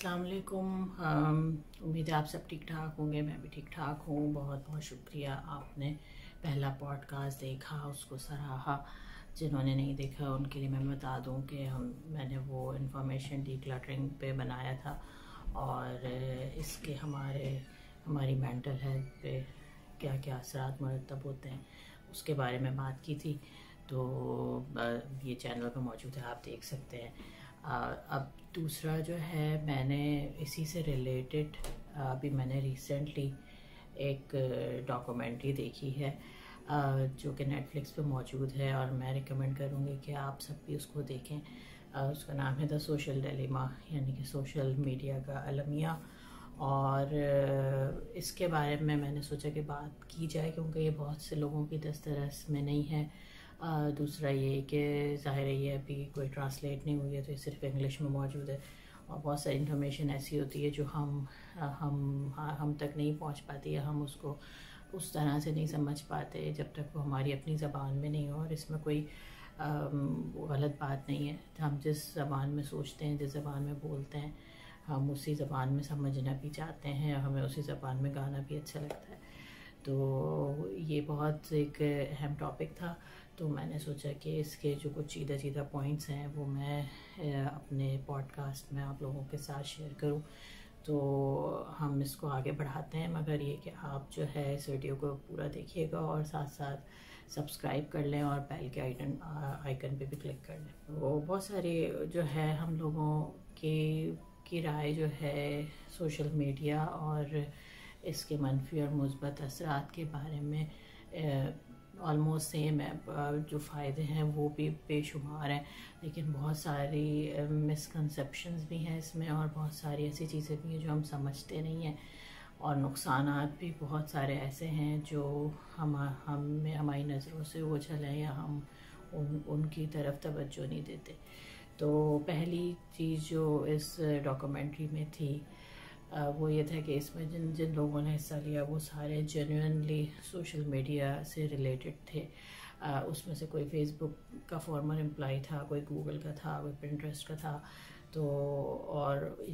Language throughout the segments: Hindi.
अस्सलाम वालेकुम। उम्मीद है आप सब ठीक ठाक होंगे। मैं भी ठीक ठाक हूँ। बहुत बहुत शुक्रिया आपने पहला पॉडकास्ट देखा, उसको सराहा। जिन्होंने नहीं देखा उनके लिए मैं बता दूँ कि मैंने वो इन्फॉर्मेशन डिक्लटरिंग पे बनाया था और इसके हमारी मेंटल हेल्थ पे क्या क्या असरात मरतब होते हैं उसके बारे में बात की थी। तो ये चैनल पे मौजूद है, आप देख सकते हैं। अब दूसरा जो है, मैंने इसी से रिलेटेड अभी मैंने रिसेंटली एक डॉक्यूमेंट्री देखी है जो कि नेटफ्लिक्स पे मौजूद है और मैं रिकमेंड करूँगी कि आप सब भी उसको देखें। उसका नाम है द सोशल डिलेमा, यानी कि सोशल मीडिया का अलमिया। और इसके बारे में मैंने सोचा कि बात की जाए क्योंकि ये बहुत से लोगों की दस्तरस में नहीं है। दूसरा ये कि ज़ाहिर है ये अभी कोई ट्रांसलेट नहीं हुई है, तो ये सिर्फ इंग्लिश में मौजूद है और बहुत सारी इन्फॉर्मेशन ऐसी होती है जो हम तक नहीं पहुंच पाती है। हम उसको उस तरह से नहीं समझ पाते जब तक वो हमारी अपनी ज़बान में नहीं हो। और इसमें कोई गलत बात नहीं है। हम जिस ज़बान में सोचते हैं, जिस ज़बान में बोलते हैं, हम उसी ज़बान में समझना भी चाहते हैं, हमें उसी ज़बान में गाना भी अच्छा लगता है। तो ये बहुत एक अहम टॉपिक था, तो मैंने सोचा कि इसके जो कुछ सीधा पॉइंट्स हैं वो मैं अपने पॉडकास्ट में आप लोगों के साथ शेयर करूं। तो हम इसको आगे बढ़ाते हैं, मगर ये कि आप जो है इस वीडियो को पूरा देखिएगा और साथ साथ सब्सक्राइब कर लें और बेल के आइकन पे भी क्लिक कर लें। वो बहुत सारे जो है हम लोगों की राय जो है सोशल मीडिया और इसके मनफी और मुस्बत असरात के बारे में ऑलमोस्ट सेम है। जो फ़ायदे हैं वो भी बेशुमार हैं, लेकिन बहुत सारी मिसकंसेप्शंस भी हैं इसमें और बहुत सारी ऐसी चीज़ें भी हैं जो हम समझते नहीं हैं। और नुकसानात भी बहुत सारे ऐसे हैं जो हमारी नज़रों से ओझल हैं या हम उनकी तरफ तवज्जो नहीं देते। तो पहली चीज़ जो इस डॉक्यूमेंट्री में थी वो ये था कि इसमें जिन लोगों ने हिस्सा लिया वो सारे जेन्युइनली सोशल मीडिया से रिलेटेड थे। उसमें से कोई फेसबुक का फॉर्मर एम्प्लॉय था, कोई गूगल का था, कोई पिंटरेस्ट का था। तो और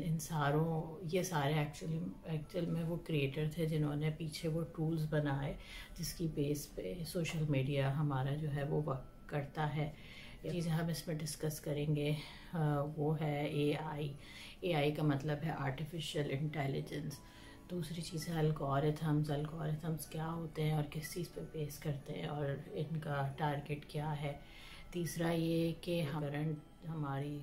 ये सारे एक्चुअल में वो क्रिएटर थे जिन्होंने पीछे वो टूल्स बनाए जिसकी बेस पे सोशल मीडिया हमारा जो है वो वर्क करता है। चीज़ें हम इसमें डिस्कस करेंगे वो है एआई का मतलब है आर्टिफिशियल इंटेलिजेंस। दूसरी चीज़ है अल्गोरिथम्स क्या होते हैं और किस चीज़ पे बेस करते हैं और इनका टारगेट क्या है। तीसरा ये कि करंट हमारी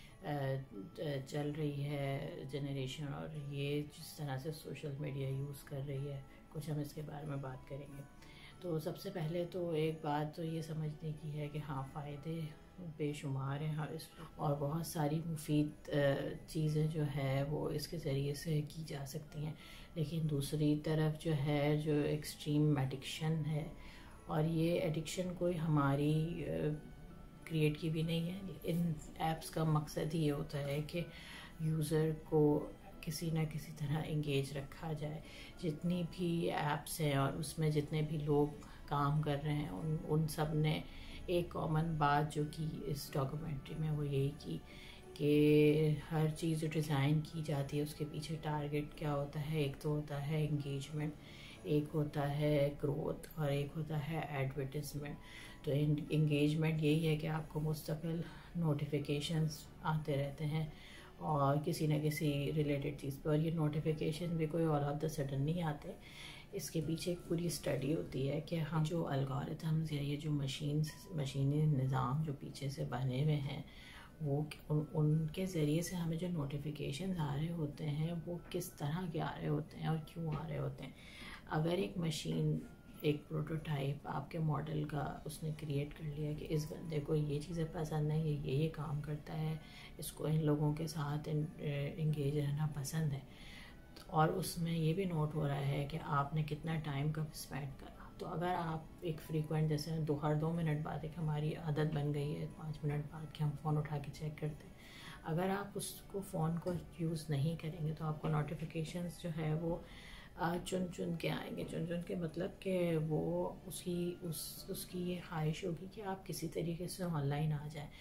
चल रही है जनरेशन और ये जिस तरह से सोशल मीडिया यूज़ कर रही है, कुछ हम इसके बारे में बात करेंगे। तो सबसे पहले तो एक बात तो ये समझने की है कि हाँ, फ़ायदे बेशुमार हैं हाँ इस और बहुत सारी मुफीद चीज़ें जो है वो इसके ज़रिए से की जा सकती हैं। लेकिन दूसरी तरफ जो है जो एक्सट्रीम एडिक्शन है, और ये एडिक्शन कोई हमारी क्रिएट की भी नहीं है। इन ऐप्स का मकसद ही ये होता है कि यूज़र को किसी न किसी तरह इंगेज रखा जाए। जितनी भी ऐप्स हैं और उसमें जितने भी लोग काम कर रहे हैं उन सब ने एक कॉमन बात जो की इस डॉक्यूमेंट्री में वो यही की कि हर चीज़ जो डिज़ाइन की जाती है उसके पीछे टारगेट क्या होता है। एक तो होता है एंगेजमेंट, एक होता है ग्रोथ और एक होता है एडवर्टिजमेंट। तो एंगेजमेंट यही है कि आपको मुस्तकिल नोटिफिकेशंस आते रहते हैं और किसी न किसी रिलेटेड चीज़ पर, और ये नोटिफिकेशन भी कोई ऑल ऑफ द सडन नहीं आते। इसके पीछे एक पूरी स्टडी होती है कि हम जो एल्गोरिथम्स या ये जो मशीनी निज़ाम जो पीछे से बने हुए हैं वो उनके ज़रिए से हमें जो नोटिफिकेशन आ रहे होते हैं वो किस तरह के आ रहे होते हैं और क्यों आ रहे होते हैं। अगर एक मशीन, एक प्रोटोटाइप आपके मॉडल का उसने क्रिएट कर लिया कि इस बंदे को ये चीज़ें पसंद है, ये काम करता है, इसको इन लोगों के साथ इंगेज रहना पसंद है, और उसमें ये भी नोट हो रहा है कि आपने कितना टाइम कब स्पेंड करा। तो अगर आप एक फ्रीक्वेंट, जैसे हर 2 मिनट बाद, एक हमारी आदत बन गई है 5 मिनट बाद कि हम फ़ोन उठा के चेक करते हैं, अगर आप उसको फ़ोन को यूज़ नहीं करेंगे तो आपको नोटिफिकेशंस जो है वो चुन के आएंगे। चुन के मतलब कि वो उसकी ये ख्वाहिश होगी कि आप किसी तरीके से ऑनलाइन आ जाएं।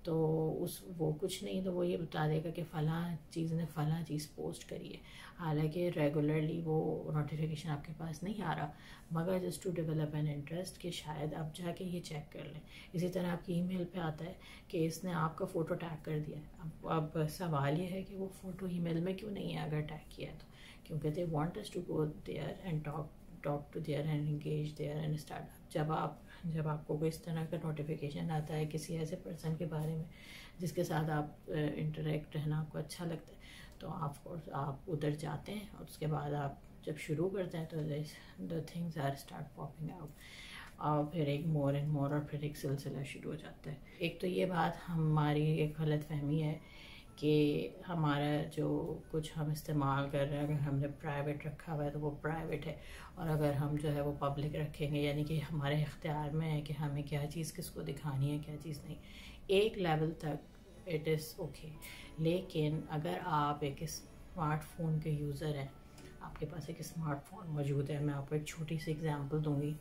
तो वो कुछ नहीं, तो वो ये बता देगा कि फ़लाँ चीज़ ने फ़लाँ चीज़ पोस्ट करी है, हालांकि रेगुलरली वो नोटिफिकेशन आपके पास नहीं आ रहा, मगर just to develop an interest कि शायद आप जाके ये चेक कर लें। इसी तरह आपकी ईमेल पे आता है कि इसने आपका फ़ोटो टैग कर दिया है। अब सवाल ये है कि वो फ़ोटो ईमेल में क्यों नहीं है अगर टैग किया है तो, क्योंकि they want us to go there and talk to there and engage there and start. जब आपको कोई इस तरह का नोटिफिकेशन आता है किसी ऐसे पर्सन के बारे में जिसके साथ आप इंटरेक्ट रहना आपको अच्छा लगता है, तो आप उधर जाते हैं और उसके बाद आप जब शुरू करते हैं तो the things are start popping out, और फिर एक मोर एंड मोर, और फिर एक सिलसिला शुरू हो जाता है। एक तो ये बात हमारी एक गलत फहमी है कि हमारा जो कुछ हम इस्तेमाल कर रहे हैं अगर हमने प्राइवेट रखा हुआ है तो वो प्राइवेट है, और अगर हम जो है वो पब्लिक रखेंगे यानी कि हमारे इख्तियार में है कि हमें क्या चीज़ किसको दिखानी है क्या चीज़ नहीं, एक लेवल तक इट इज़ ओके। लेकिन अगर आप एक स्मार्टफोन के यूज़र हैं, आपके पास एक स्मार्टफोन मौजूद है, मैं आपको एक छोटी सी एग्जांपल दूंगी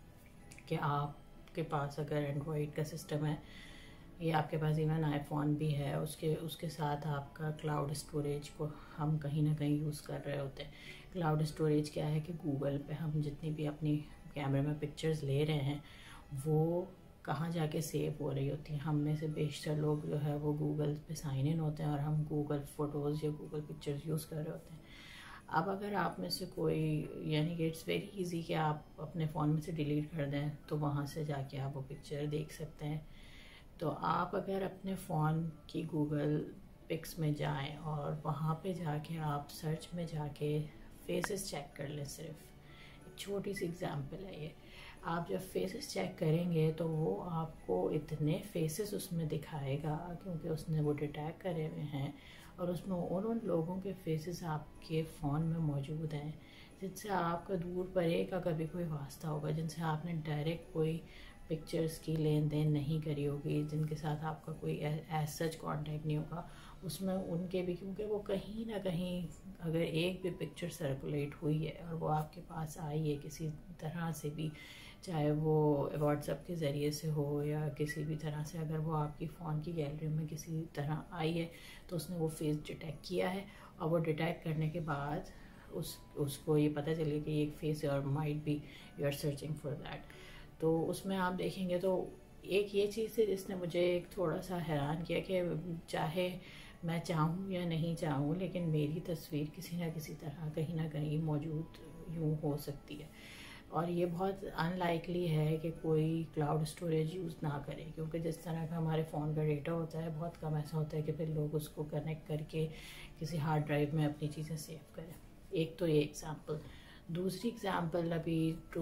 कि आपके पास अगर एंड्रॉयड का सिस्टम है या आपके पास इवन आईफोन भी है, उसके साथ आपका क्लाउड स्टोरेज को हम कहीं ना कहीं यूज़ कर रहे होते हैं। क्लाउड स्टोरेज क्या है कि गूगल पे हम जितनी भी अपनी कैमरे में पिक्चर्स ले रहे हैं वो कहाँ जाके सेव हो रही होती हैं। हम में से बेशतर लोग जो है वो गूगल पे साइन इन होते हैं और हम गूगल फ़ोटोज़ या गूगल पिक्चर्स यूज़ कर रहे होते हैं। अब अगर आप में से कोई, यानी कि इट्स वेरी इजी कि आप अपने फ़ोन में से डिलीट कर दें तो वहाँ से जाके आप वो पिक्चर देख सकते हैं। तो आप अगर अपने फ़ोन की गूगल पिक्स में जाएं और वहाँ पे जाके आप सर्च में जाके फेसेस चेक कर लें, सिर्फ एक छोटी सी एग्जांपल है ये। आप जब फेसेस चेक करेंगे तो वो आपको इतने फेसेस उसमें दिखाएगा क्योंकि उसने वो डिटेक्ट करे हुए हैं, और उसमें उन लोगों के फेसेस आपके फ़ोन में मौजूद हैं जिनसे आपका दूर परे का कभी कोई वास्ता होगा, जिनसे आपने डायरेक्ट कोई पिक्चर्स की लेन देन नहीं करी होगी, जिनके साथ आपका कोई एज सच कॉन्टेक्ट नहीं होगा, उसमें उनके भी, क्योंकि वो कहीं ना कहीं अगर एक भी पिक्चर सर्कुलेट हुई है और वो आपके पास आई है किसी तरह से भी, चाहे वो व्हाट्सएप के ज़रिए से हो या किसी भी तरह से, अगर वो आपकी फ़ोन की गैलरी में किसी तरह आई है तो उसने वो फेस डिटेक्ट किया है, और वो डिटेक्ट करने के बाद उसको ये पता चले कि एक फेस है और might be you are searching for that. तो उसमें आप देखेंगे तो एक ये चीज़ है जिसने मुझे एक थोड़ा सा हैरान किया कि चाहे मैं चाहूँ या नहीं चाहूँ लेकिन मेरी तस्वीर किसी ना किसी तरह कहीं ना कहीं मौजूद यूँ हो सकती है, और ये बहुत अनलाइकली है कि कोई क्लाउड स्टोरेज यूज़ ना करे, क्योंकि जिस तरह का हमारे फ़ोन का डेटा होता है बहुत कम ऐसा होता है कि फिर लोग उसको कनेक्ट करके किसी हार्ड ड्राइव में अपनी चीज़ें सेव करें। एक तो ये एग्ज़ाम्पल। दूसरी एग्ज़ाम्पल, अभी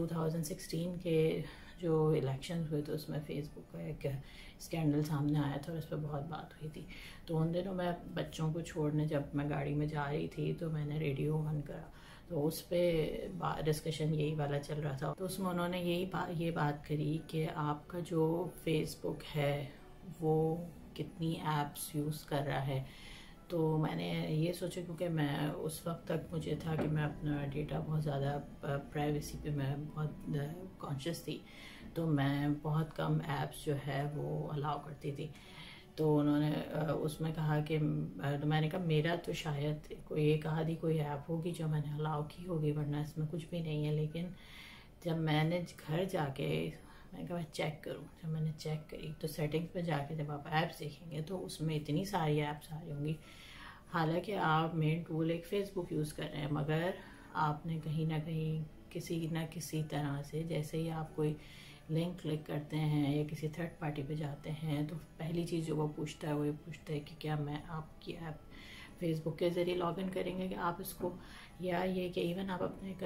2016 के जो इलेक्शन हुए थे उसमें फ़ेसबुक का एक स्कैंडल सामने आया था और उस पर बहुत बात हुई थी। तो उन दिनों मैं बच्चों को छोड़ने जब मैं गाड़ी में जा रही थी तो मैंने रेडियो ऑन करा, तो उस पर डिस्कशन यही वाला चल रहा था। तो उसमें उन्होंने ये बात करी कि आपका जो फेसबुक है वो कितनी ऐप्स यूज़ कर रहा है। तो मैंने ये सोचा, क्योंकि मैं उस वक्त तक मुझे था कि मैं अपना डेटा बहुत ज़्यादा प्राइवेसी पे मैं बहुत कॉन्शियस थी, तो मैं बहुत कम ऐप्स जो है वो अलाउ करती थी। तो उन्होंने उसमें कहा कि तो मैंने कहा मेरा तो शायद कोई एक आधी कोई ऐप होगी जो मैंने अलाउ की होगी, वरना इसमें कुछ भी नहीं है। लेकिन जब मैंने घर जाके मैंने कहा मैं चेक करूँ, जब मैंने चेक करी तो सेटिंग्स में जाके जब आप ऐप्स देखेंगे तो उसमें इतनी सारी ऐप्स आ रही होंगी। हालांकि आप मेन टूल एक फ़ेसबुक यूज़ कर रहे हैं, मगर आपने कहीं ना कहीं किसी न किसी तरह से, जैसे ही आप कोई लिंक क्लिक करते हैं या किसी थर्ड पार्टी पे जाते हैं तो पहली चीज़ जो वो पूछता है वो ये पूछता है कि क्या मैं आपकी ऐप फेसबुक के ज़रिए लॉगिन करेंगे कि आप इसको, या ये कि इवन आप अपने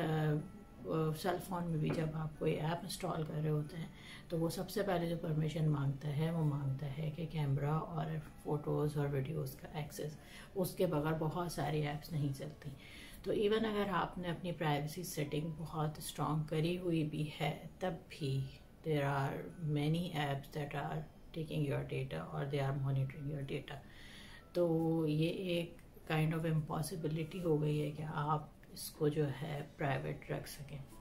सेल फ़ोन में भी जब आप कोई ऐप इंस्टॉल कर रहे होते हैं तो वो सबसे पहले जो परमिशन मांगता है वो मांगता है कि कैमरा और फ़ोटोज़ और वीडियोज़ का एक्सेस, उसके बगैर बहुत सारी ऐप्स नहीं चलती। तो इवन अगर आपने अपनी प्राइवेसी सेटिंग बहुत स्ट्रॉन्ग करी हुई भी है तब भी there are many apps that are taking your data or they are monitoring your data। तो ये एक काइंड ऑफ इम्पॉसिबिलिटी हो गई है कि आप इसको जो है प्राइवेट रख सकें।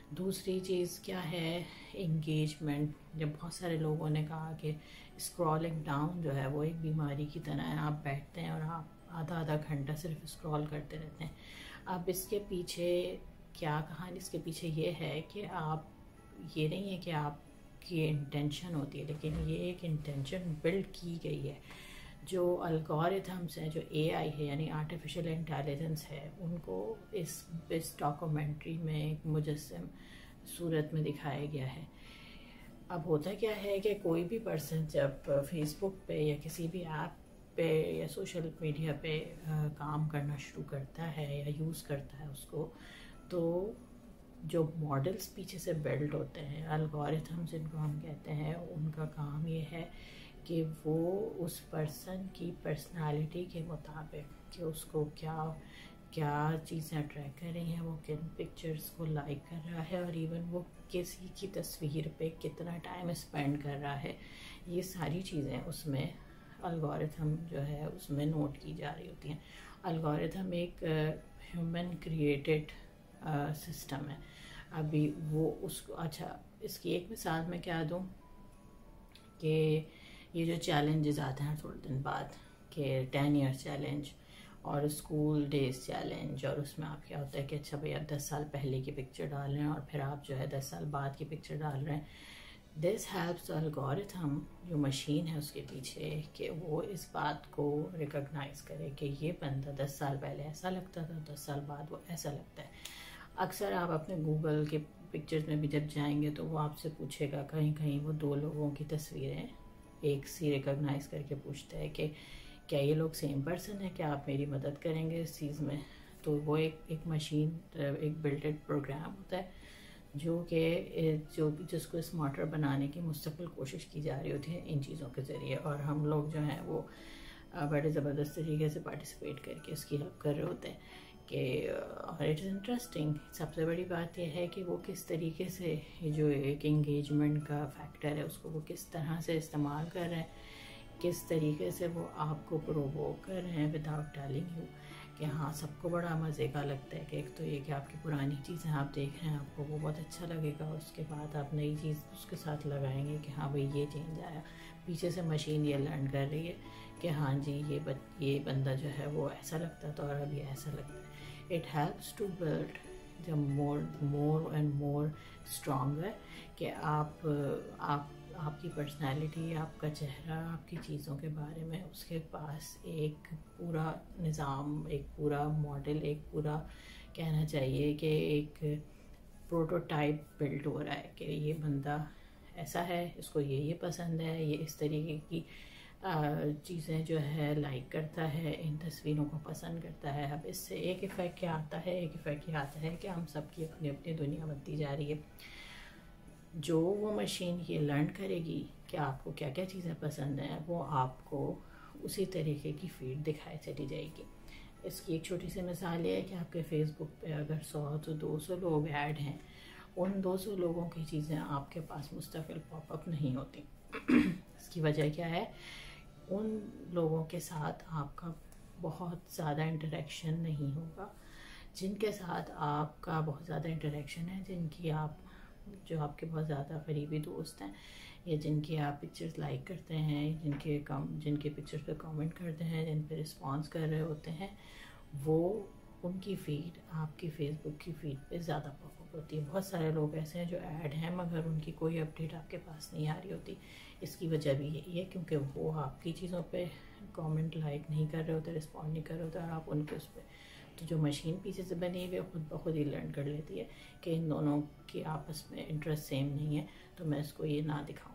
दूसरी चीज़ क्या है, इंगेजमेंट। जब बहुत सारे लोगों ने कहा कि स्क्रॉलिंग डाउन जो है वो एक बीमारी की तरह है, आप बैठते हैं और आप आधा आधा घंटा सिर्फ स्क्रॉल करते रहते हैं। अब इसके पीछे क्या कहानी, इसके पीछे ये है कि आप, ये नहीं है कि आपकी इंटेंशन होती है, लेकिन ये एक इंटेंशन बिल्ड की गई है। जो अल्गोरिथम्स हैं, जो एआई है यानी आर्टिफिशियल इंटेलिजेंस है, उनको इस डॉक्यूमेंट्री में एक मुजस्सम सूरत में दिखाया गया है। अब होता क्या है कि कोई भी पर्सन जब फेसबुक पे या किसी भी ऐप पे या सोशल मीडिया पे काम करना शुरू करता है या यूज़ करता है उसको, तो जो मॉडल्स पीछे से बिल्ड होते हैं, एल्गोरिथम्स जिनको हम कहते हैं, उनका काम ये है कि वो उस पर्सन की पर्सनालिटी के मुताबिक कि उसको क्या क्या चीज़ें अट्रैक्ट कर रही हैं, वो किन पिक्चर्स को लाइक कर रहा है और इवन वो किसी की तस्वीर पे कितना टाइम स्पेंड कर रहा है, ये सारी चीज़ें उसमें अलगोरिथम जो है उसमें नोट की जा रही होती हैं। अलगोरिथम एक ह्यूमन क्रिएटेड सिस्टम है। अभी वो उसको, अच्छा इसकी एक मिसाल मैं क्या दूँ कि ये जो चैलेंजेस आते हैं थोड़े दिन बाद कि 10 ईयर्स चैलेंज और स्कूल डेज चैलेंज, और उसमें आप क्या होता है कि अच्छा भाई आप 10 साल पहले की पिक्चर डाल रहे हैं और फिर आप जो है 10 साल बाद की पिक्चर डाल रहे हैं। दिस हेल्प्स एल्गोरिथम, जो मशीन है उसके पीछे, कि वो इस बात को रिकॉग्नाइज करे कि ये बंदा 10 साल पहले ऐसा लगता था, 10 साल बाद वो ऐसा लगता है। अक्सर आप अपने गूगल के पिक्चर्स में भी जब जाएंगे तो वो आपसे पूछेगा, कहीं कहीं वो दो लोगों की तस्वीरें एक सी रिकॉग्नाइज करके पूछता है कि क्या ये लोग सेम पर्सन है, क्या आप मेरी मदद करेंगे इस चीज़ में। तो वो एक मशीन, एक बिल्टेड प्रोग्राम होता है जो जिसको स्मार्टर बनाने की मुस्तकिल कोशिश की जा रही होती है इन चीज़ों के ज़रिए, और हम लोग जो हैं वो बड़े ज़बरदस्त तरीके से पार्टिसिपेट करके इसकी हेल्प कर रहे होते हैं कि, और इट इज़ इंटरेस्टिंग। सबसे बड़ी बात यह है कि वो किस तरीके से ये जो एक एंगेजमेंट का फैक्टर है उसको वो किस तरह से इस्तेमाल कर रहे हैं, किस तरीके से वो आपको प्रोवोक कर रहे हैं विदाउट टेलिंग यू कि हाँ सबको बड़ा मज़े का लगता है कि एक तो ये कि आपकी पुरानी चीज़ें आप देख रहे हैं, आपको वो बहुत अच्छा लगेगा, उसके बाद आप नई चीज़ उसके साथ लगाएंगे कि हाँ भाई ये चेंज आया, पीछे से मशीन ये लर्न कर रही है कि हाँ जी ये बंदा जो है वो ऐसा लगता था और अब ये ऐसा लगता है। It helps to build the more and more stronger कि आपकी पर्सनैलिटी, आपका चेहरा, आपकी चीज़ों के बारे में उसके पास एक पूरा निज़ाम, एक पूरा मॉडल, एक पूरा कहना चाहिए कि एक प्रोटोटाइप बिल्ड हो रहा है कि ये बंदा ऐसा है, इसको ये पसंद है, ये इस तरीके की चीज़ें जो है लाइक करता है, इन तस्वीरों को पसंद करता है। अब इससे एक इफ़ेक्ट क्या आता है, एक इफ़ेक्ट ये आता है कि हम सबकी अपनी अपनी दुनिया बनती जा रही है। जो वो मशीन ये लर्न करेगी कि आपको क्या क्या चीज़ें पसंद हैं, वो आपको उसी तरीके की फीड दिखाई चली जाएगी। इसकी एक छोटी सी मिसाल ये है कि आपके फेसबुक पे अगर 100 तो 200 लोग ऐड हैं, उन 200 लोगों की चीज़ें आपके पास मुस्तकिल पॉपअप नहीं होती। इसकी वजह क्या है, उन लोगों के साथ आपका बहुत ज़्यादा इंटरेक्शन नहीं होगा, जिनके साथ आपका बहुत ज़्यादा इंटरेक्शन है, जो आपके बहुत ज़्यादा करीबी दोस्त हैं, या जिनकी आप पिक्चर्स लाइक करते हैं, जिनके पिक्चर्स पे कमेंट करते हैं, जिन पे रिस्पॉन्स कर रहे होते हैं, वो उनकी फ़ीड आपकी फ़ेसबुक की फ़ीड पे ज़्यादा पॉपअप होती है। बहुत सारे लोग ऐसे हैं जो ऐड हैं मगर उनकी कोई अपडेट आपके पास नहीं आ रही होती। इसकी वजह भी यही है क्योंकि वो आपकी चीज़ों पे कमेंट लाइक नहीं कर रहे होते, रिस्पॉन्ड नहीं कर रहे होते, और आप उनके उस पर, तो जो मशीन पीछे से बनी हुई है खुद ब खुद ही लर्न कर लेती है कि इन दोनों की आपस में इंटरेस्ट सेम नहीं है, तो मैं इसको ये ना दिखाऊं।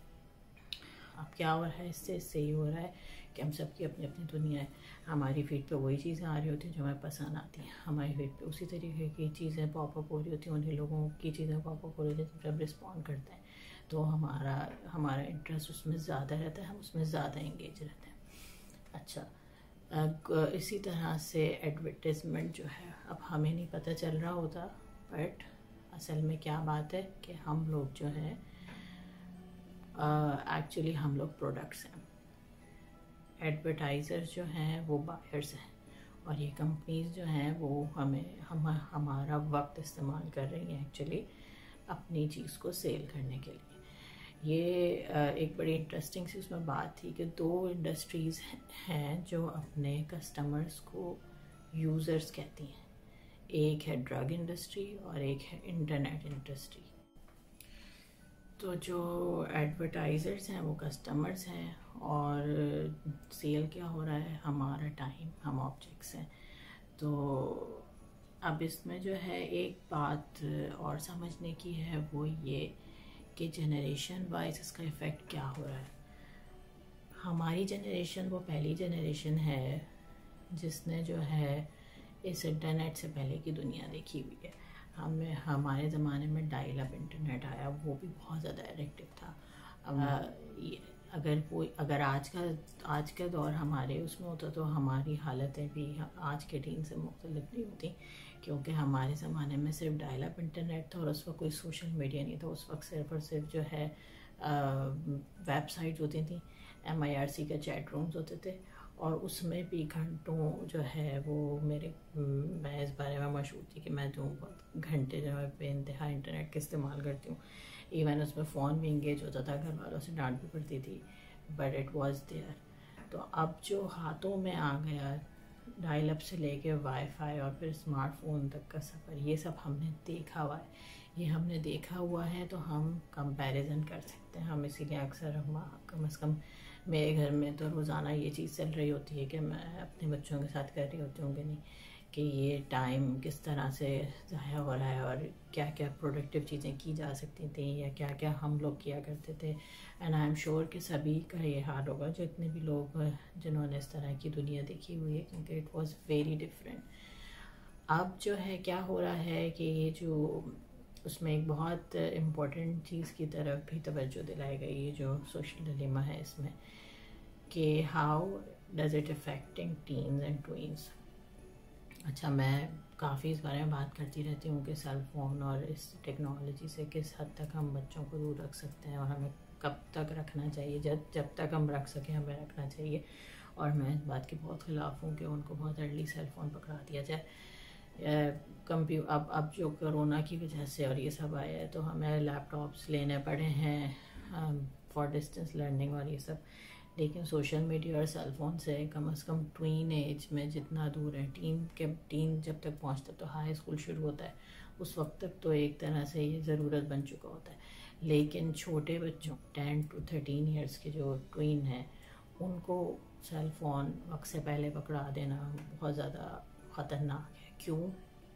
अब क्या हो रहा है, इससे ये हो रहा है कि हम सबकी अपनी अपनी दुनिया है। हमारी फीड पे वही चीज़ें आ रही होती हैं जो हमें पसंद आती हैं, हमारी फीड पे उसी तरीके की चीज़ें पॉपअप हो रही होती हैं, उन्हीं लोगों की चीज़ें पॉपअप हो रही होती हैं। जब रिस्पॉन्ड करते हैं तो हमारा इंटरेस्ट उसमें ज़्यादा रहता है, हम उसमें ज़्यादा इंगेज रहते हैं। अच्छा, इसी तरह से एडवर्टाइजमेंट जो है, अब हमें नहीं पता चल रहा होता, बट असल में क्या बात है कि हम लोग जो है एक्चुअली हम लोग प्रोडक्ट्स हैं, एडवर्टाइज़र्स जो हैं वो बायर्स हैं, और ये कंपनीज जो हैं वो हमारा वक्त इस्तेमाल कर रही हैं एक्चुअली अपनी चीज़ को सेल करने के लिए। ये एक बड़ी इंटरेस्टिंग सी उसमें बात थी कि 2 इंडस्ट्रीज़ हैं जो अपने कस्टमर्स को यूज़र्स कहती हैं। एक है ड्रग इंडस्ट्री और एक है इंटरनेट इंडस्ट्री। तो जो एडवर्टाइज़र्स हैं वो कस्टमर्स हैं और सेल क्या हो रहा है, हमारा टाइम, हम ऑब्जेक्ट्स हैं। तो अब इसमें जो है एक बात और समझने की है, वो ये कि जनरेशन वाइज इसका इफ़ेक्ट क्या हो रहा है। हमारी जनरेशन वो पहली जनरेशन है जिसने जो है इस इंटरनेट से पहले की दुनिया देखी हुई है। हमारे ज़माने में डायल अप इंटरनेट आया, वो भी बहुत ज़्यादा एडिक्टिव था। अगर आज का दौर हमारे उसमें होता तो हमारी हालतें भी आज के टीन से मुख्तलिफ नहीं होती, क्योंकि हमारे ज़माने में सिर्फ डायल अप इंटरनेट था और उस वक्त कोई सोशल मीडिया नहीं था। उस वक्त सिर्फ और सिर्फ जो है वेबसाइट होती थी, MIRC का चैट रूम्स होते थे, और उसमें भी घंटों जो है वो मैं इस बारे में मशहूर थी कि मैं जो बहुत घंटे जो है बेइंतहा इंटरनेट का इस्तेमाल करती हूँ। इवन उसमें फ़ोन भी इंगेज होता था, घर वालों से डांट भी पड़ती थी, बट इट वाज देयर। तो अब जो हाथों में आ गया, डायल अप से लेके वाईफाई और फिर स्मार्टफोन तक का सफ़र, ये सब हमने देखा हुआ है। ये हमने देखा हुआ है तो हम कंपैरिजन कर सकते हैं। हम इसीलिए अक्सर हम कम से कम मेरे घर में तो रोज़ाना ये चीज़ चल रही होती है कि मैं अपने बच्चों के साथ कर रही होती हूँ कि नहीं, कि ये टाइम किस तरह से ज़ाया हो रहा है और क्या क्या प्रोडक्टिव चीज़ें की जा सकती थी या क्या क्या हम लोग किया करते थे। एंड आई एम श्योर कि सभी का ये हाल होगा, जो इतने भी लोग जिन्होंने इस तरह की दुनिया देखी हुई है, क्योंकि इट वॉज़ वेरी डिफरेंट। अब जो है क्या हो रहा है कि ये जो उसमें एक बहुत इम्पोर्टेंट चीज़ की तरफ भी तवज्जो दिलाई गई है, जो सोशल डिलेमा है इसमें, कि how does it affecting teens and tweens. अच्छा, मैं काफ़ी इस बारे में बात करती रहती हूँ कि सेल फ़ोन और इस टेक्नोलॉजी से किस हद तक हम बच्चों को दूर रख सकते हैं और हमें कब तक रखना चाहिए। जब तक हम रख सकें हमें रखना चाहिए। और मैं इस बात के बहुत ख़िलाफ़ हूँ कि उनको बहुत अर्ली सेल फ़ोन पकड़ा दिया जाए। अब जो कोरोना की वजह से और ये सब आया है तो हमें लैपटॉप्स लेने पड़े हैं फॉर डिस्टेंस लर्निंग और ये सब। लेकिन सोशल मीडिया और सेल फ़ोन से कम ट्वीन एज में जितना दूर है, टीन जब तक पहुंचता तो हाई स्कूल शुरू होता है, उस वक्त तक तो एक तरह से ये ज़रूरत बन चुका होता है। लेकिन छोटे बच्चों 10 to 13 ईयर्स के जो ट्वीन हैं, उनको सेल फ़ोन वक्त से पहले पकड़ा देना बहुत ज़्यादा ख़तरनाक है। क्यों?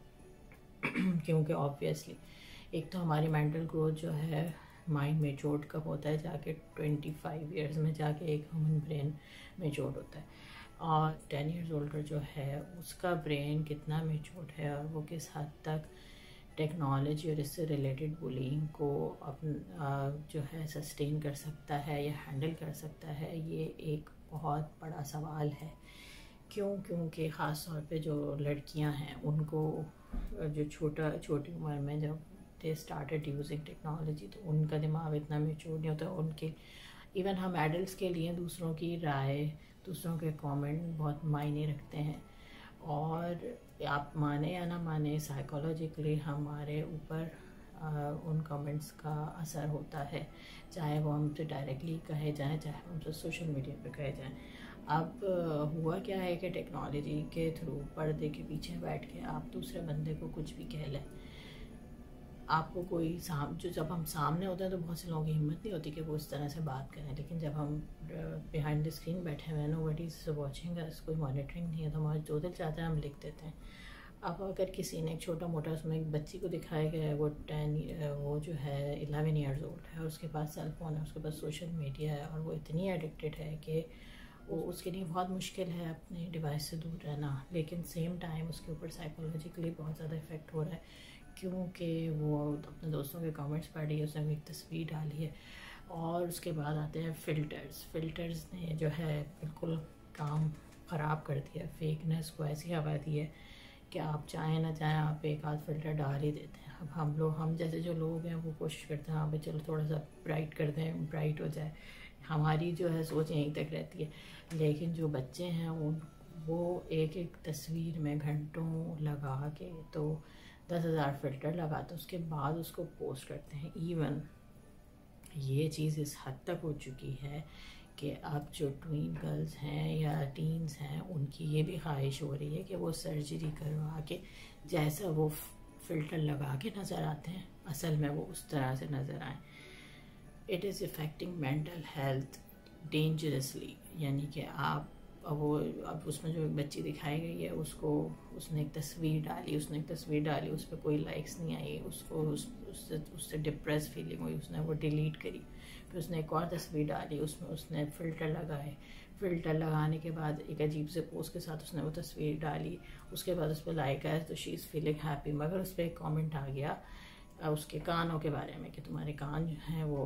क्योंकि ऑब्वियसली एक तो हमारी मेंटल ग्रोथ जो है, माइंड मेच्योर्ड कब होता है, जाके 25 ईयर्स में जाके एक ह्यूमन ब्रेन मेच्योर्ड होता है। और 10 ईयर्स ओल्डर जो है उसका ब्रेन कितना मेच्योर्ड है और वो किस हद तक टेक्नोलॉजी और इससे रिलेटेड बुलिंग को जो है सस्टेन कर सकता है या हैंडल कर सकता है, ये एक बहुत बड़ा सवाल है। क्योंकि ख़ास तौर पे जो लड़कियां हैं, उनको जो छोटी उम्र में जब दे स्टार्टेड यूजिंग टेक्नोलॉजी, तो उनका दिमाग इतना मैच्योर नहीं होता। उनके इवन हम एडल्ट्स के लिए दूसरों की राय, दूसरों के कमेंट बहुत मायने रखते हैं। और आप माने या ना माने, साइकोलॉजिकली हमारे ऊपर उन कमेंट्स का असर होता है, चाहे वो हमसे डायरेक्टली कहे जाएँ, चाहे हमसे सोशल मीडिया पे कहे जाएँ। अब हुआ क्या है कि टेक्नोलॉजी के थ्रू पर्दे के पीछे बैठ के आप दूसरे बंदे को कुछ भी कह लें। आपको कोई जब हम सामने होते हैं तो बहुत से लोगों की हिम्मत नहीं होती कि वो इस तरह से बात करें, लेकिन जब हम बिहाइंड द स्क्रीन बैठे हुए हैं, नोबडी इज वाचिंग अस, कोई मॉनिटरिंग नहीं है, तो हमारा जो दिल चाहता है हम लिख देते हैं। अब अगर किसी ने एक छोटा मोटा उसमें एक बच्ची को दिखाया गया है, वो जो है 11 ईयर्स ओल्ड है, उसके पास सेल फ़ोन है, उसके पास सोशल मीडिया है, और वो इतनी एडिक्टेड है कि वो उसके लिए बहुत मुश्किल है अपने डिवाइस से दूर रहना। लेकिन सेम टाइम उसके ऊपर साइकोलॉजिकली बहुत ज़्यादा इफ़ेक्ट हो रहा है, क्योंकि वो अपने दोस्तों के कमेंट्स पढ़ रही है, उसने एक तस्वीर डाली है। और उसके बाद आते हैं फ़िल्टर्स ने जो है बिल्कुल काम ख़राब कर दिया। फेकनेस को ऐसी हवा दी है कि आप चाहें ना चाहें आप एक आध फ़िल्टर डाल ही देते हैं। अब हम जैसे जो लोग हैं वो कोशिश करते हैं हाँ भाई चलो थोड़ा सा ब्राइट कर दें, ब्राइट हो जाए, हमारी जो है सोच यहीं तक रहती है। लेकिन जो बच्चे हैं वो एक एक तस्वीर में घंटों लगा के तो 10,000 फ़िल्टर लगाते हैं, उसके बाद उसको पोस्ट करते हैं। इवन ये चीज़ इस हद तक हो चुकी है कि अब जो ट्वीन गर्ल्स हैं या टीन्स हैं उनकी ये भी ख्वाहिश हो रही है कि वो सर्जरी करवा के जैसा वो फ़िल्टर लगा के नज़र आते हैं असल में वो उस तरह से नज़र आए। It is affecting mental health dangerously. यानी कि आप अब उसमें जो बच्ची दिखाई गई है उसको उसने एक तस्वीर डाली, उस पर कोई लाइक्स नहीं आई, उसको उससे डिप्रेस फीलिंग हुई, उसने वो डिलीट करी। फिर उसने एक और तस्वीर डाली, उसमें उसने फ़िल्टर लगाने के बाद एक अजीब से पोस्ट के साथ उसने वो तस्वीर डाली। उसके बाद उस पर लाइक आया तो शी इज़ फीलिंग हैप्पी। मगर उस पर एक कॉमेंट आ गया उसके कानों के बारे में कि तुम्हारे कान जो हैं वो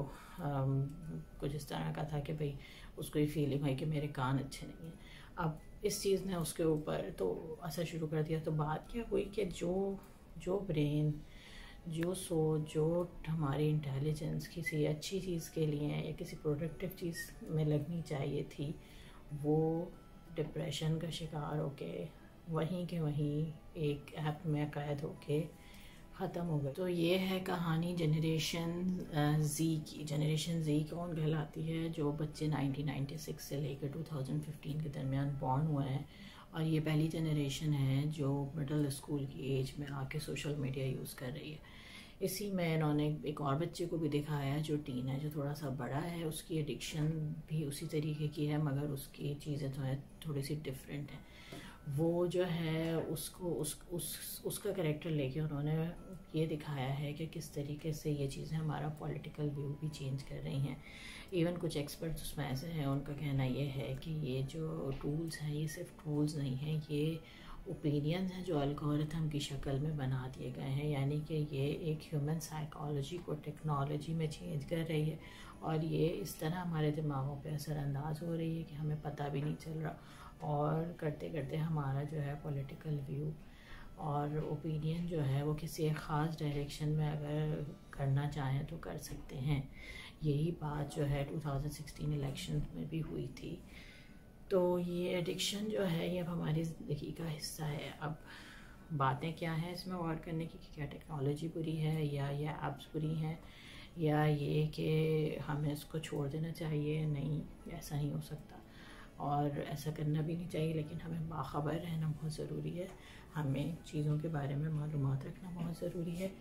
कुछ इस तरह का था कि भाई उसको ये फीलिंग हुई कि मेरे कान अच्छे नहीं हैं। अब इस चीज़ ने उसके ऊपर तो असर शुरू कर दिया। तो बात क्या हुई कि जो ब्रेन, जो सोच, जो हमारी इंटेलिजेंस किसी अच्छी चीज़ के लिए या किसी प्रोडक्टिव चीज़ में लगनी चाहिए थी, वो डिप्रेशन का शिकार होके वहीं के वहीं एक ऐप में कैद होके ख़त्म हो गए। तो ये है कहानी जनरेशन ज़ी की। जनरेशन ज़ी कौन कहलाती है? जो बच्चे 1996 से लेकर 2015 के दरमियान बॉर्न हुए हैं, और ये पहली जनरेशन है जो मिडिल स्कूल की एज में आके सोशल मीडिया यूज़ कर रही है। इसी में इन्होंने एक और बच्चे को भी दिखाया जो टीन है, जो थोड़ा सा बड़ा है, उसकी एडिक्शन भी उसी तरीके की है मगर उसकी चीज़ें तो है थोड़ी सी डिफरेंट है। वो जो है उसको उसका कैरेक्टर लेके उन्होंने ये दिखाया है कि किस तरीके से ये चीज़ें हमारा पॉलिटिकल व्यू भी चेंज कर रही हैं। इवन कुछ एक्सपर्ट्स उसमें ऐसे हैं, उनका कहना ये है कि ये जो टूल्स हैं ये सिर्फ टूल्स नहीं हैं, ये ओपिनियंस हैं जो एल्गोरिथम की शक्ल में बना दिए गए हैं। यानी कि ये एक ह्यूमन साइकोलॉजी को टेक्नोलॉजी में चेंज कर रही है और ये इस तरह हमारे दिमागों पे असरअंदाज हो रही है कि हमें पता भी नहीं चल रहा, और करते करते हमारा जो है पॉलिटिकल व्यू और ओपिनियन जो है वो किसी एक ख़ास डायरेक्शन में अगर करना चाहें तो कर सकते हैं। यही बात जो है 2016 इलेक्शन में भी हुई थी। तो ये एडिक्शन जो है ये अब हमारी ज़िंदगी का हिस्सा है। अब बातें क्या हैं इसमें गौर करने की कि क्या टेक्नोलॉजी बुरी है या ये ऐप्स बुरी हैं, या ये कि हमें इसको छोड़ देना चाहिए। नहीं, ऐसा नहीं हो सकता और ऐसा करना भी नहीं चाहिए, लेकिन हमें बाखबर रहना बहुत ज़रूरी है। हमें चीज़ों के बारे में मालूमात रखना बहुत ज़रूरी है।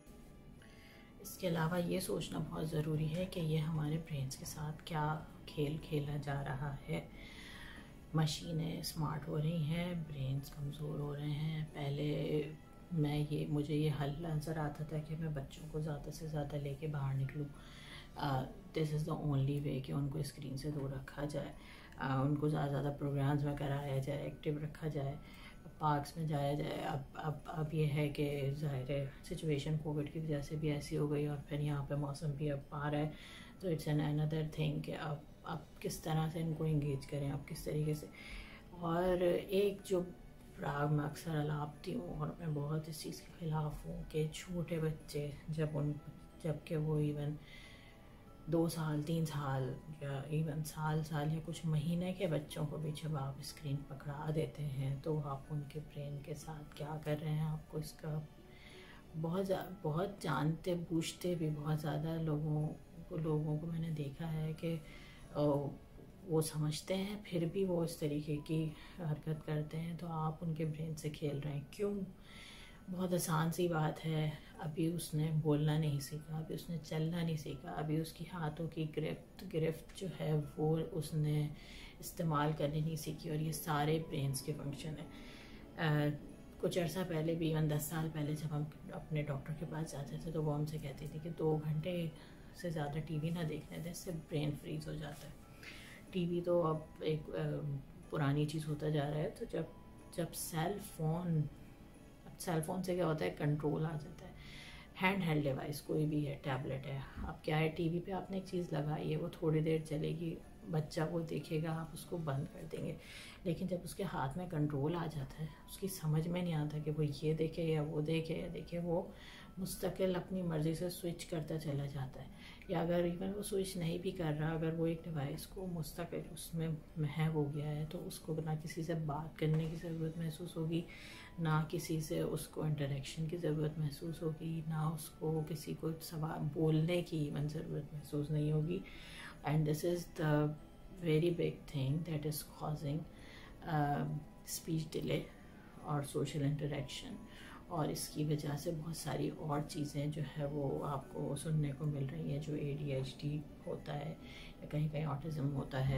इसके अलावा ये सोचना बहुत ज़रूरी है कि ये हमारे ब्रेन्स के साथ क्या खेल खेला जा रहा है। मशीनें स्मार्ट हो रही हैं, ब्रेन्स कमज़ोर हो रहे हैं। पहले मुझे ये हल नज़र आता था कि मैं बच्चों को ज़्यादा से ज़्यादा लेके बाहर निकलूँ। This is the only way कि उनको स्क्रीन से दूर रखा जाए, उनको ज़्यादा प्रोग्राम्स में कराया जाए, एक्टिव रखा जाए, पार्क्स में जाया जाए। अब ये है कि ज़ाहिर है सिचुएशन कोविड की वजह से भी ऐसी हो गई और फिर यहाँ पे मौसम भी अब आ रहा है, तो इट्स एन अनदर थिंग कि अब किस तरह से इनको इंगेज करें, अब किस तरीके से। और एक जो राग मैं अक्सर अलापती हूँ और मैं बहुत इस चीज़ के ख़िलाफ़ हूँ कि छोटे बच्चे जबकि वो इवन 2 साल 3 साल या इवन साल या कुछ महीने के बच्चों को भी जब आप स्क्रीन पकड़ा देते हैं तो आप उनके ब्रेन के साथ क्या कर रहे हैं, आपको इसका बहुत जानते बूझते भी बहुत ज़्यादा लोगों को मैंने देखा है कि वो समझते हैं फिर भी वो इस तरीके की हरकत करते हैं। तो आप उनके ब्रेन से खेल रहे हैं क्यों? बहुत आसान सी बात है, अभी उसने बोलना नहीं सीखा, अभी उसने चलना नहीं सीखा, अभी उसकी हाथों की गिरफ्त जो है वो उसने इस्तेमाल करनी नहीं सीखी, और ये सारे ब्रेन्स के फंक्शन है। कुछ अर्सा पहले भी 10 साल पहले जब हम अपने डॉक्टर के पास जाते थे तो वो हमसे कहती थी कि 2 घंटे से ज़्यादा टीवी ना देखने दें, इससे ब्रेन फ्रीज हो जाता है। टीवी तो अब एक पुरानी चीज़ होता जा रहा है। तो जब सेल फोन से क्या होता है, कंट्रोल आ जाता है। हैंड हेल्ड डिवाइस कोई भी है, टैबलेट है, अब क्या है टीवी पे आपने एक चीज़ लगाई है, वो थोड़ी देर चलेगी, बच्चा वो देखेगा, आप उसको बंद कर देंगे। लेकिन जब उसके हाथ में कंट्रोल आ जाता है, उसकी समझ में नहीं आता कि वो ये देखे या वो देखे या देखे, वो मुस्तकिल अपनी मर्ज़ी से स्विच करता चला जाता है, या अगर इवन वो स्विच नहीं भी कर रहा, अगर वो एक डिवाइस को मुस्तकिल उसमें महव हो गया है तो उसको ना किसी से बात करने की ज़रूरत महसूस होगी, ना किसी से उसको इंटरेक्शन की ज़रूरत महसूस होगी, ना उसको किसी को सवाल बोलने की इवन ज़रूरत महसूस नहीं होगी। And this is the very big thing that is causing speech delay और सोशल इंटरेक्शन, और इसकी वजह से बहुत सारी और चीज़ें जो है वो आपको सुनने को मिल रही हैं। जो ADHD होता है या कहीं कहीं ऑटिज़म होता है,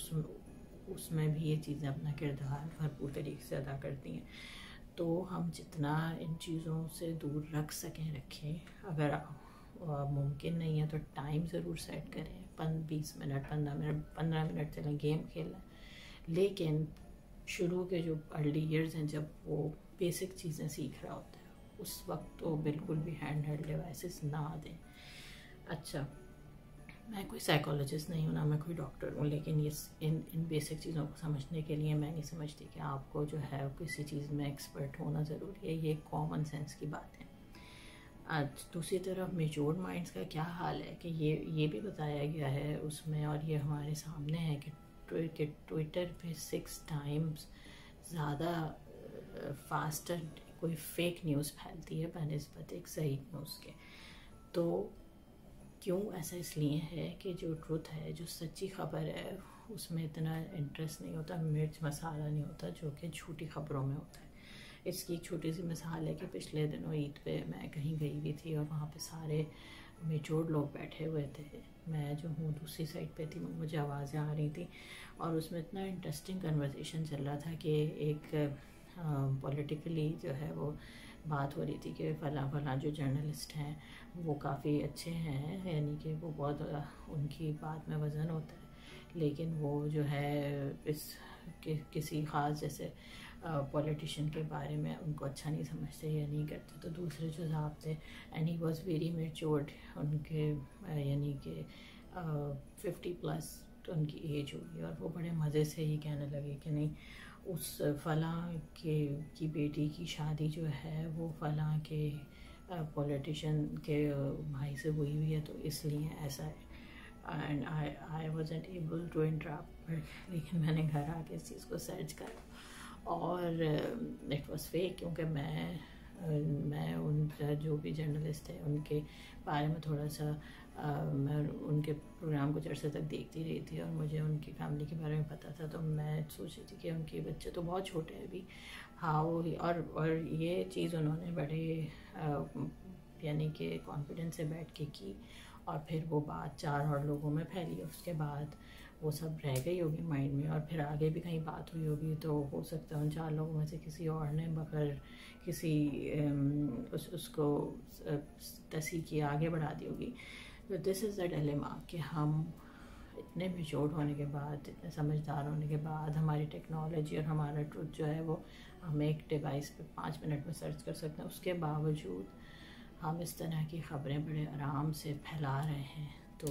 उसमें भी ये चीज़ें अपना किरदार भरपूर तरीके से अदा करती हैं। तो हम जितना इन चीज़ों से दूर रख सकें रखें। अगर मुमकिन नहीं है तो टाइम ज़रूर सेट करें, 20 मिनट 15 मिनट चलें गेम खेलें, लेकिन शुरू के जो अर्ली ईयर्स हैं जब वो बेसिक चीज़ें सीख रहा होता है उस वक्त तो बिल्कुल भी हैंड हेल्ड डिवाइसेस ना दें। अच्छा, मैं कोई साइकोलॉजिस्ट नहीं हूँ, ना मैं कोई डॉक्टर हूँ, लेकिन ये इन बेसिक चीज़ों को समझने के लिए मैं नहीं समझती कि आपको जो है किसी चीज़ में एक्सपर्ट होना ज़रूरी है। ये कॉमन सेंस की बात है। आज दूसरी तरफ मेच्योर्ड माइंड्स का क्या हाल है कि ये भी बताया गया है उसमें, और ये हमारे सामने है कि ट्विटर पे 6 टाइम्स ज़्यादा फास्टर कोई फेक न्यूज़ फैलती है बनिस्बत एक सही न्यूज़ के। तो क्यों ऐसा? इसलिए है कि जो ट्रुथ है, जो सच्ची खबर है, उसमें इतना इंटरेस्ट नहीं होता, मिर्च मसाला नहीं होता जो कि झूठी खबरों में होता है। इसकी एक छोटी सी मिसाल है कि पिछले दिनों ईद पे मैं कहीं गई हुई थी और वहाँ पे सारे मेच्योर्ड लोग बैठे हुए थे। मैं जो हूँ दूसरी साइड पे थी, मुझे आवाज़ें आ रही थी और उसमें इतना इंटरेस्टिंग कन्वर्सेशन चल रहा था कि एक पॉलिटिकली जो है वो बात हो रही थी कि फलां जो जर्नलिस्ट हैं वो काफ़ी अच्छे हैं, यानी कि वो बहुत उनकी बात में वज़न होता है, लेकिन वो जो है किसी ख़ास जैसे पॉलिटिशियन के बारे में उनको अच्छा नहीं समझते या नहीं करते। तो दूसरे जो साहब थे, and he was very matured, उनके यानी कि 50+ उनकी एज होगी, और वो बड़े मज़े से ही कहने लगे कि नहीं, उस फलां की बेटी की शादी जो है वो फलां के पॉलिटिशियन के भाई से हुई है, तो इसलिए ऐसा है। And I wasn't able to interrupt, लेकिन मैंने घर आके इस चीज़ को सर्च करा और इट वॉज फेक, क्योंकि मैं उन जो भी जर्नलिस्ट थे उनके बारे में थोड़ा सा मैं उनके प्रोग्राम कुछ अर्से तक देखती रही थी और मुझे उनकी फैमिली के बारे में पता था। तो मैं सोच रही थी कि उनके बच्चे तो बहुत छोटे हैं अभी, हाँ वो और ये चीज़ उन्होंने बड़े यानी कि कॉन्फिडेंस से बैठ के की, और फिर वो बात 4 और लोगों में फैली। उसके बाद वो सब रह गई होगी माइंड में, और फिर आगे भी कहीं बात हुई होगी तो हो सकता है उन 4 लोगों में से किसी और ने बगैर किसी उसको तसी की आगे बढ़ा दी होगी। तो दिस इज़ द डिलेमा कि हम इतने मेच्योर्ड होने के बाद, इतने समझदार होने के बाद, हमारी टेक्नोलॉजी और हमारा ट्रुथ जो है वो हम एक डिवाइस पे 5 मिनट में सर्च कर सकते हैं, उसके बावजूद हम इस तरह की ख़बरें बड़े आराम से फैला रहे हैं।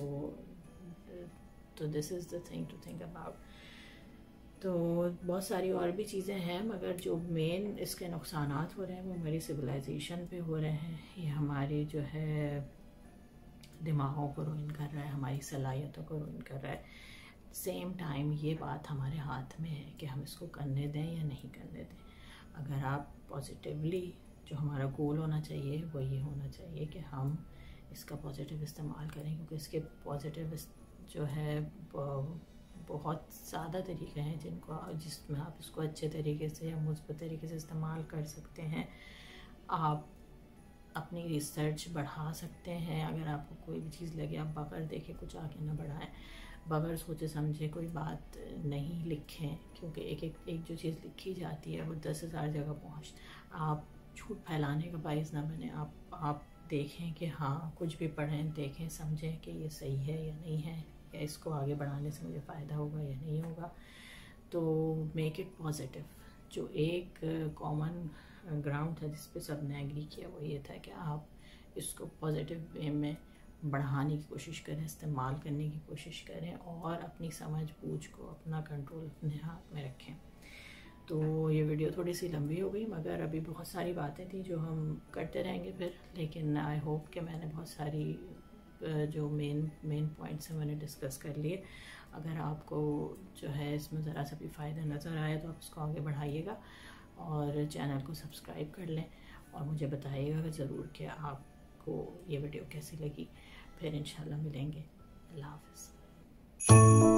तो this is the thing to think about. तो बहुत सारी और भी चीज़ें हैं, मगर जो मेन इसके नुकसानात हो रहे हैं वो हमारी सिविलाइजेशन पे हो रहे हैं। ये हमारी जो है दिमागों को रुइन कर रहा है, हमारी सलाहियतों को रुइन कर रहा है। सेम टाइम ये बात हमारे हाथ में है कि हम इसको करने दें या नहीं करने दें। अगर आप पॉजिटिवली, जो हमारा गोल होना चाहिए वो ये होना चाहिए कि हम इसका पॉजिटिव इस्तेमाल करें, क्योंकि इसके पॉजिटिव जो है बहुत ज़्यादा तरीके हैं जिसमें आप इसको अच्छे तरीके से या मुस्बत तरीके से इस्तेमाल कर सकते हैं। आप अपनी रिसर्च बढ़ा सकते हैं। अगर आपको कोई भी चीज़ लगे, आप बगैर देखे कुछ आगे ना बढ़ाएं, बगैर सोचे समझे कोई बात नहीं लिखें, क्योंकि एक जो चीज़ लिखी जाती है वो 10,000 जगह पहुँच। आप झूठ फैलाने का बाइस ना बने। आप देखें कि हाँ, कुछ भी पढ़ें, देखें, समझें कि ये सही है या नहीं है, या इसको आगे बढ़ाने से मुझे फ़ायदा होगा या नहीं होगा। तो मेक इट पॉजिटिव। जो एक कॉमन ग्राउंड था जिस पे सब ने एग्री किया वो ये था कि आप इसको पॉजिटिव वे में बढ़ाने की कोशिश करें, इस्तेमाल करने की कोशिश करें, और अपनी समझ बूझ को, अपना कंट्रोल अपने हाथ में रखें। तो ये वीडियो थोड़ी सी लंबी हो गई, मगर अभी बहुत सारी बातें थी जो हम करते रहेंगे फिर, लेकिन आई होप कि मैंने बहुत सारी जो मेन पॉइंट्स हैं मैंने डिस्कस कर लिए। अगर आपको जो है इसमें ज़रा सा भी फ़ायदा नज़र आए तो आप उसको आगे बढ़ाइएगा और चैनल को सब्सक्राइब कर लें और मुझे बताइएगा ज़रूर कि आपको ये वीडियो कैसी लगी। फिर इंशाल्लाह मिलेंगे। अल्लाह हाफ़िज़।